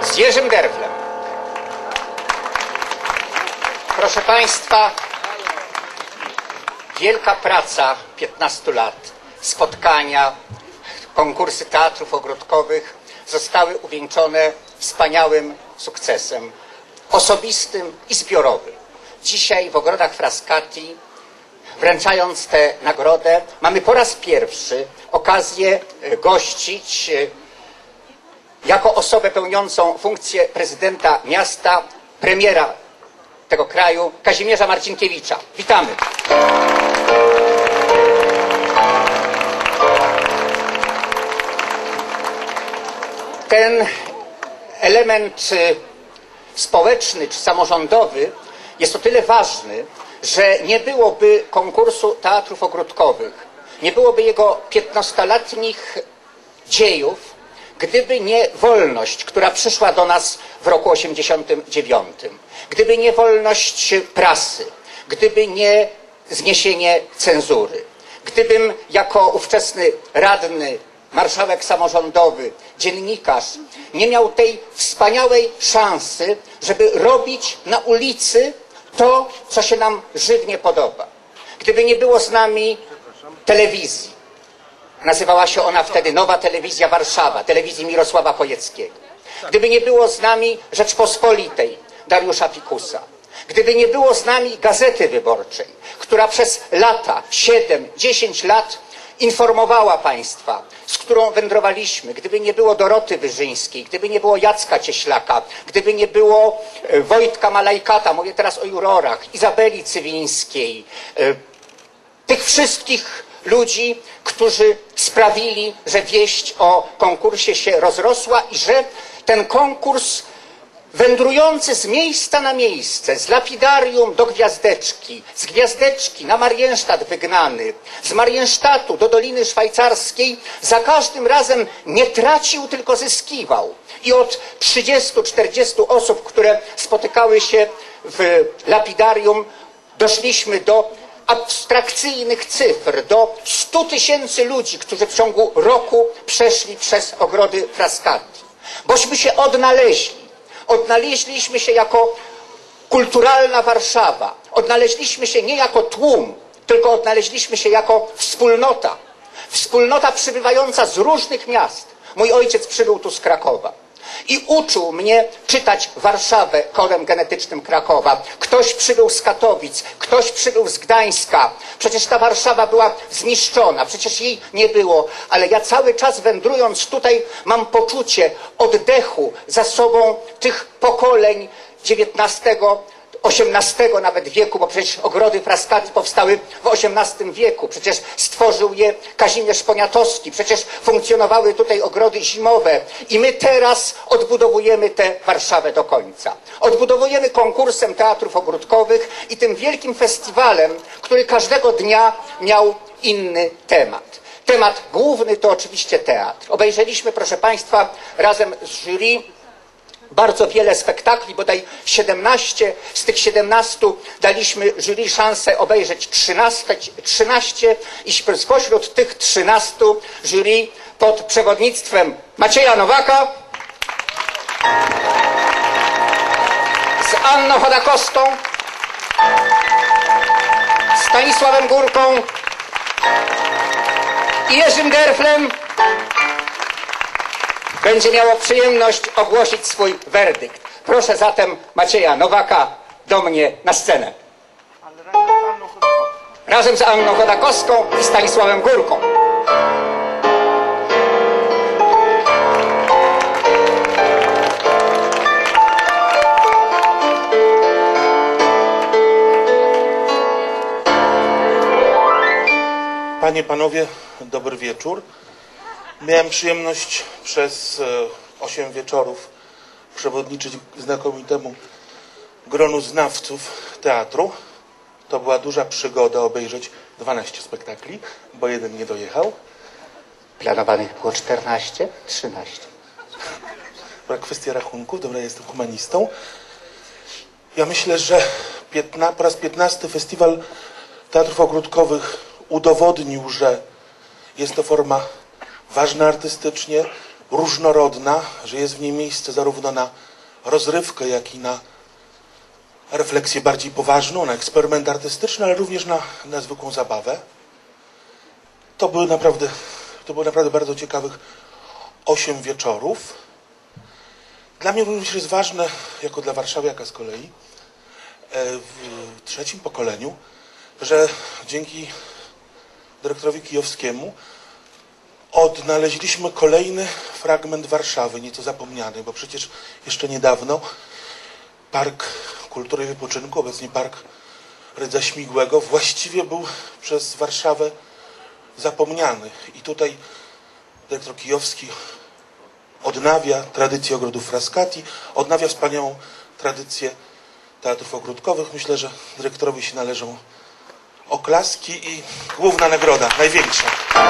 z Jerzym Derflem. Proszę Państwa, wielka praca 15 lat, spotkania, konkursy teatrów ogródkowych zostały uwieńczone wspaniałym sukcesem, osobistym i zbiorowym. Dzisiaj w ogrodach Frascati, wręczając tę nagrodę, mamy po raz pierwszy okazję gościć jako osobę pełniącą funkcję prezydenta miasta, premiera tego kraju, Kazimierza Marcinkiewicza. Witamy. Ten element społeczny czy samorządowy jest o tyle ważny, że nie byłoby konkursu teatrów ogródkowych, nie byłoby jego 15-letnich dziejów, gdyby nie wolność, która przyszła do nas w roku 89, gdyby nie wolność prasy, gdyby nie zniesienie cenzury, gdybym jako ówczesny radny, marszałek samorządowy, dziennikarz nie miał tej wspaniałej szansy, żeby robić na ulicy to, co się nam żywnie podoba. Gdyby nie było z nami telewizji, nazywała się ona wtedy Nowa Telewizja Warszawa, telewizji Mirosława Chojeckiego. Gdyby nie było z nami Rzeczpospolitej Dariusza Pikusa, gdyby nie było z nami Gazety Wyborczej, która przez lata, 7-10 lat informowała Państwa, z którą wędrowaliśmy, gdyby nie było Doroty Wyżyńskiej, gdyby nie było Jacka Cieślaka, gdyby nie było Wojtka Malajkata, mówię teraz o jurorach, Izabeli Cywińskiej, tych wszystkich ludzi, którzy sprawili, że wieść o konkursie się rozrosła i że ten konkurs wędrujący z miejsca na miejsce, z lapidarium do Gwiazdeczki, z Gwiazdeczki na Mariensztat wygnany, z Mariensztatu do Doliny Szwajcarskiej, za każdym razem nie tracił, tylko zyskiwał. I od 30-40 osób, które spotykały się w lapidarium, doszliśmy do abstrakcyjnych cyfr, do 100 000 ludzi, którzy w ciągu roku przeszli przez ogrody Frascati. Bośmy się odnaleźli. Odnaleźliśmy się jako kulturalna Warszawa. Odnaleźliśmy się nie jako tłum, tylko odnaleźliśmy się jako wspólnota. Wspólnota przybywająca z różnych miast. Mój ojciec przybył tu z Krakowa i uczył mnie czytać Warszawę kodem genetycznym Krakowa. Ktoś przybył z Katowic, ktoś przybył z Gdańska. Przecież ta Warszawa była zniszczona, przecież jej nie było. Ale ja cały czas wędrując tutaj mam poczucie oddechu za sobą tych pokoleń XIX, XVIII nawet wieku, bo przecież ogrody Frascati powstały w XVIII wieku. Przecież stworzył je Kazimierz Poniatowski. Przecież funkcjonowały tutaj ogrody zimowe. I my teraz odbudowujemy tę Warszawę do końca. Odbudowujemy konkursem teatrów ogródkowych i tym wielkim festiwalem, który każdego dnia miał inny temat. Temat główny to oczywiście teatr. Obejrzeliśmy, proszę Państwa, razem z jury bardzo wiele spektakli, bodaj 17. Z tych 17 daliśmy jury szansę obejrzeć 13 i spośród tych 13 jury pod przewodnictwem Macieja Nowaka, z Anną Chodakowską, Stanisławem Górką i Jerzym Derflem będzie miało przyjemność ogłosić swój werdykt. Proszę zatem Macieja Nowaka do mnie na scenę. Razem z Anną Chodakowską i Stanisławem Górką. Panie, panowie, dobry wieczór. Miałem przyjemność przez 8 wieczorów przewodniczyć znakomitemu gronu znawców teatru. To była duża przygoda obejrzeć 12 spektakli, bo jeden nie dojechał. Planowanych było 14, 13. Była kwestia rachunków, dobra, ja jestem humanistą. Ja myślę, że po raz 15 Festiwal Teatrów Ogródkowych udowodnił, że jest to forma ważna artystycznie, różnorodna, że jest w niej miejsce zarówno na rozrywkę, jak i na refleksję bardziej poważną, na eksperyment artystyczny, ale również na zwykłą zabawę. To było naprawdę bardzo ciekawych 8 wieczorów. Dla mnie również jest ważne, jako dla warszawiaka z kolei, w trzecim pokoleniu, że dzięki dyrektorowi Kijowskiemu odnaleźliśmy kolejny fragment Warszawy, nieco zapomniany, bo przecież jeszcze niedawno Park Kultury i Wypoczynku, obecnie Park Rydza Śmigłego, właściwie był przez Warszawę zapomniany. I tutaj dyrektor Kijowski odnawia tradycję ogrodów Frascati, odnawia wspaniałą tradycję teatrów ogródkowych. Myślę, że dyrektorowi się należą oklaski i główna nagroda, największa.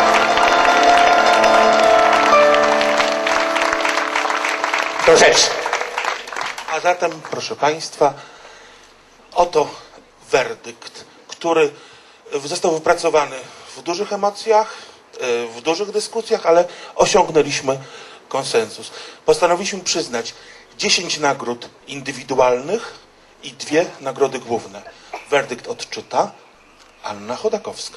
Do rzeczy. A zatem, proszę Państwa, oto werdykt, który został wypracowany w dużych emocjach, w dużych dyskusjach, ale osiągnęliśmy konsensus. Postanowiliśmy przyznać 10 nagród indywidualnych i 2 nagrody główne. Werdykt odczyta Anna Chodakowska.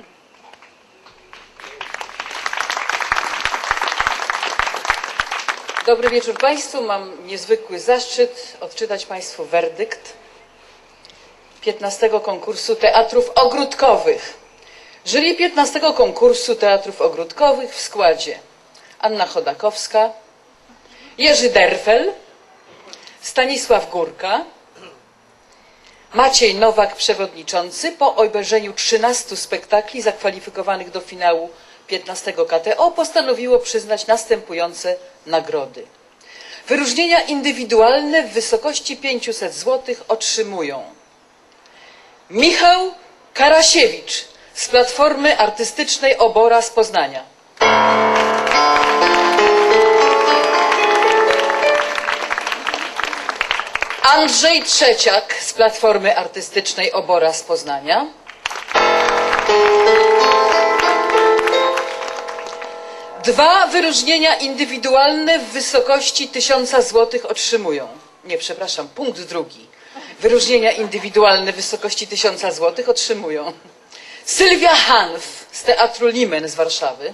Dobry wieczór Państwu. Mam niezwykły zaszczyt odczytać Państwu werdykt 15. konkursu teatrów ogródkowych. Jury 15. konkursu teatrów ogródkowych w składzie Anna Chodakowska, Jerzy Derfel, Stanisław Górka, Maciej Nowak przewodniczący. Po obejrzeniu 13 spektakli zakwalifikowanych do finału 15 KTO postanowiło przyznać następujące nagrody. Wyróżnienia indywidualne w wysokości 500 zł otrzymują Michał Karasiewicz z Platformy Artystycznej Obora z Poznania, Andrzej Trzeciak z Platformy Artystycznej Obora z Poznania, Dwa wyróżnienia indywidualne w wysokości 1000 zł otrzymują. Nie, przepraszam, punkt drugi. Wyróżnienia indywidualne w wysokości 1000 zł otrzymują Sylwia Hanf z Teatru Limen z Warszawy,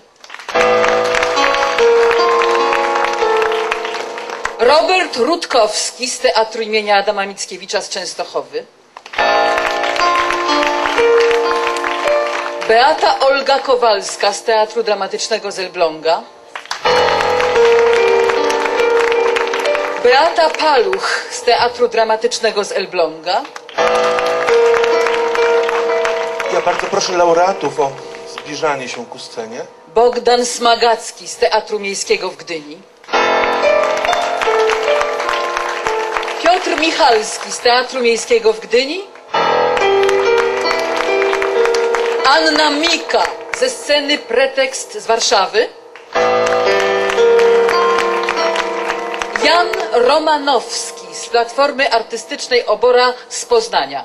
Robert Rutkowski z Teatru imienia Adama Mickiewicza z Częstochowy, Beata Olga Kowalska z Teatru Dramatycznego z Elbląga, Beata Paluch z Teatru Dramatycznego z Elbląga. Ja bardzo proszę laureatów o zbliżanie się ku scenie. Bogdan Smagacki z Teatru Miejskiego w Gdyni, Piotr Michalski z Teatru Miejskiego w Gdyni, Anna Mika ze sceny Pretekst z Warszawy, Jan Romanowski z Platformy Artystycznej Obora z Poznania.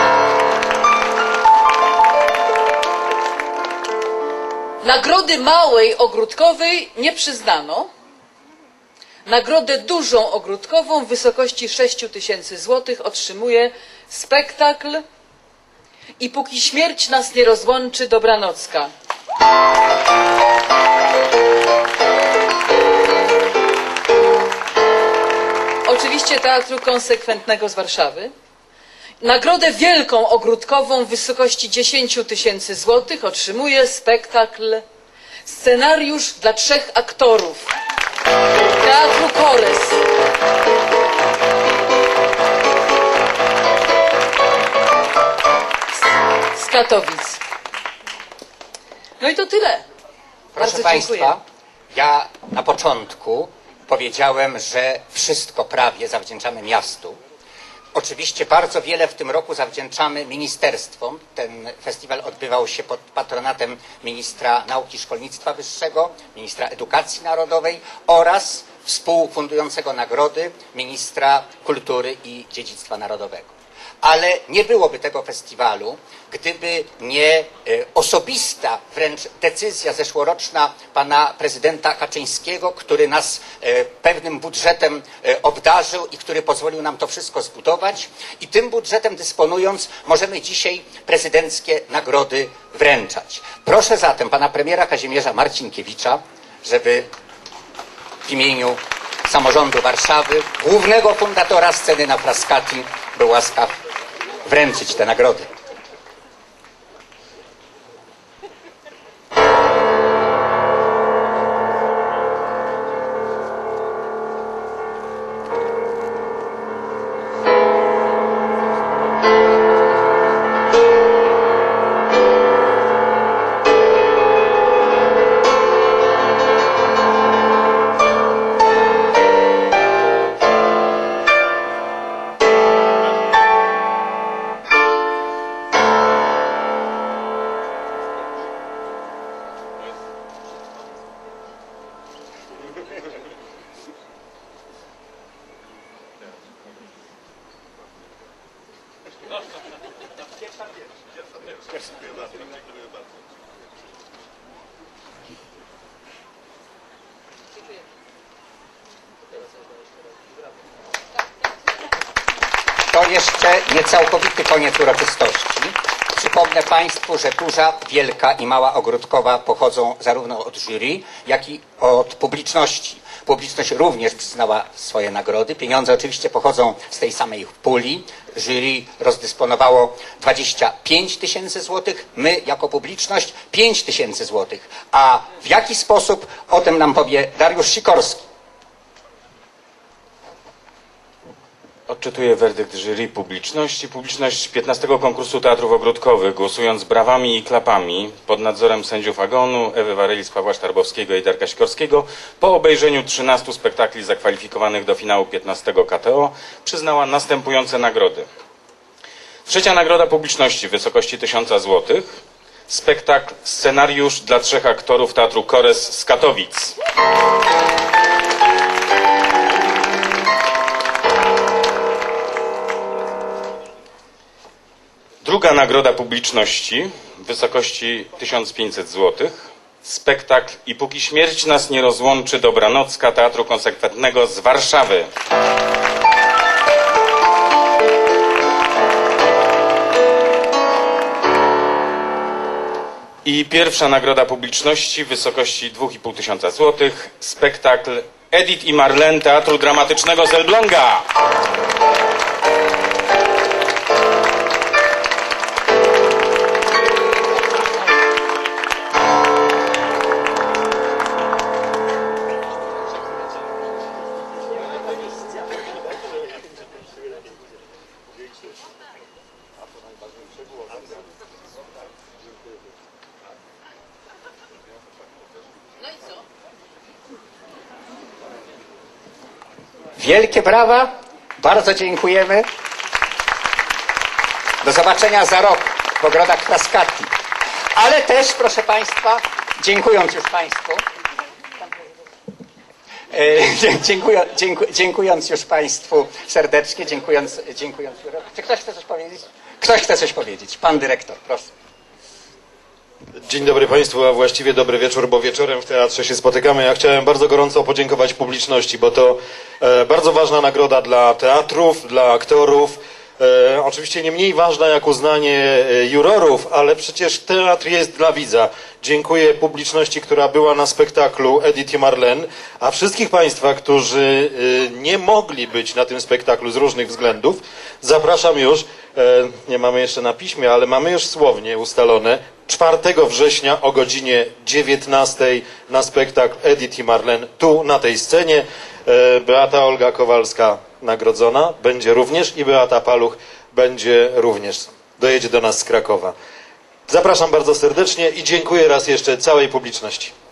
Nagrody małej ogródkowej nie przyznano. Nagrodę dużą ogródkową w wysokości 6000 zł otrzymuje spektakl I póki śmierć nas nie rozłączy, dobranocka. Oczywiście Teatru Konsekwentnego z Warszawy. Nagrodę wielką ogródkową w wysokości 10 000 złotych otrzymuje spektakl Scenariusz dla 3 aktorów Teatru Kores. Z Katowic. No i to tyle. Proszę Bardzo Państwa, dziękuję. ja na początku powiedziałem, że wszystko prawie zawdzięczamy miastu. Oczywiście bardzo wiele w tym roku zawdzięczamy ministerstwom. Ten festiwal odbywał się pod patronatem ministra nauki i szkolnictwa wyższego, ministra edukacji narodowej oraz współfundującego nagrody ministra kultury i dziedzictwa narodowego. ale nie byłoby tego festiwalu, gdyby nie osobista wręcz decyzja zeszłoroczna pana prezydenta Kaczyńskiego, który nas pewnym budżetem obdarzył i który pozwolił nam to wszystko zbudować. I tym budżetem dysponując możemy dzisiaj prezydenckie nagrody wręczać. Proszę zatem pana premiera Kazimierza Marcinkiewicza, żeby w imieniu samorządu Warszawy, głównego fundatora sceny na Frascati, był łaskaw wręczyć te nagrody. To jeszcze nie całkowity koniec uroczystości. Przypomnę państwu, że Duża, Wielka i Mała Ogródkowa pochodzą zarówno od jury, jak i od publiczności. Publiczność również przyznała swoje nagrody. Pieniądze oczywiście pochodzą z tej samej puli. Jury rozdysponowało 25 000 złotych, my jako publiczność 5 000 złotych. A w jaki sposób, o tym nam powie Dariusz Sikorski. Odczytuję werdykt jury publiczności. Publiczność 15 konkursu teatrów ogródkowych, głosując brawami i klapami pod nadzorem sędziów Agonu, Ewy Warylis, Pawła Sztarbowskiego i Darka Sikorskiego, po obejrzeniu 13 spektakli zakwalifikowanych do finału 15 KTO, przyznała następujące nagrody. Trzecia nagroda publiczności w wysokości 1000 zł. Spektakl Scenariusz dla 3 aktorów Teatru Kores z Katowic. Druga nagroda publiczności w wysokości 1500 zł. Spektakl I póki śmierć nas nie rozłączy Dobranocka Teatru Konsekwentnego z Warszawy. I pierwsza nagroda publiczności w wysokości 2500 zł. Spektakl Edith i Marlene Teatru Dramatycznego z Elbląga. Wielkie brawa, bardzo dziękujemy. Do zobaczenia za rok w ogrodach Frascati. Ale też, proszę państwa, dziękując już państwu, dziękując już państwu serdecznie, dziękując. Czy ktoś chce coś powiedzieć? Ktoś chce coś powiedzieć? Pan dyrektor, proszę. Dzień dobry Państwu, a właściwie dobry wieczór, bo wieczorem w teatrze się spotykamy. Ja chciałem bardzo gorąco podziękować publiczności, bo to bardzo ważna nagroda dla teatrów, dla aktorów. Oczywiście nie mniej ważna jak uznanie jurorów, ale przecież teatr jest dla widza. Dziękuję publiczności, która była na spektaklu Edith i Marlene, a wszystkich Państwa, którzy nie mogli być na tym spektaklu z różnych względów, zapraszam już, nie mamy jeszcze na piśmie, ale mamy już słownie ustalone, 4 września o godzinie 19 na spektakl Edith i Marlene, tu na tej scenie. Beata Olga Kowalska nagrodzona będzie również i Beata Paluch będzie również, dojedzie do nas z Krakowa. Zapraszam bardzo serdecznie i dziękuję raz jeszcze całej publiczności.